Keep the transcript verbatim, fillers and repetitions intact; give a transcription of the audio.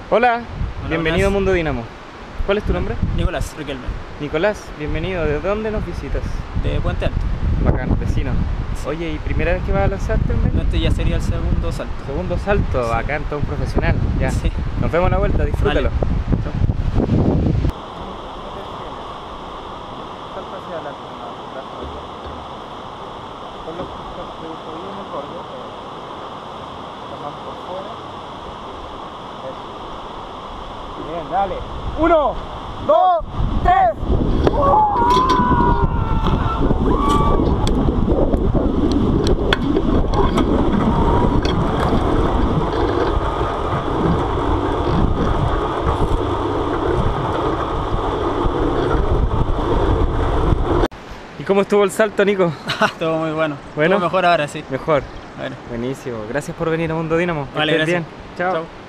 Hola, Hola, bienvenido a buenas. Mundo Dinamo. ¿Cuál es tu nombre? Nicolás Riquelme, Nicolás, bienvenido. ¿De dónde nos visitas? de Puente Alto. Bacán, vecino. Sí. Oye, ¿y primera vez que vas a lanzarte, hombre? No, este ya sería el segundo salto. Segundo salto, Sí. bacán, todo un profesional. Ya. Sí. Nos vemos a la vuelta, disfrútalo. Vale. Chao. Salta hacia adelante, con los tobillos en el borde, las manos por fuera. Eso. Bien, dale. Uno, dos, tres. ¿Y cómo estuvo el salto, Nico? Todo muy bueno. Bueno. Todo mejor ahora, sí. Mejor. Bueno. Buenísimo. Gracias por venir a Mundo Dinamo. Que Vale, estés gracias. bien. Chao. Chao.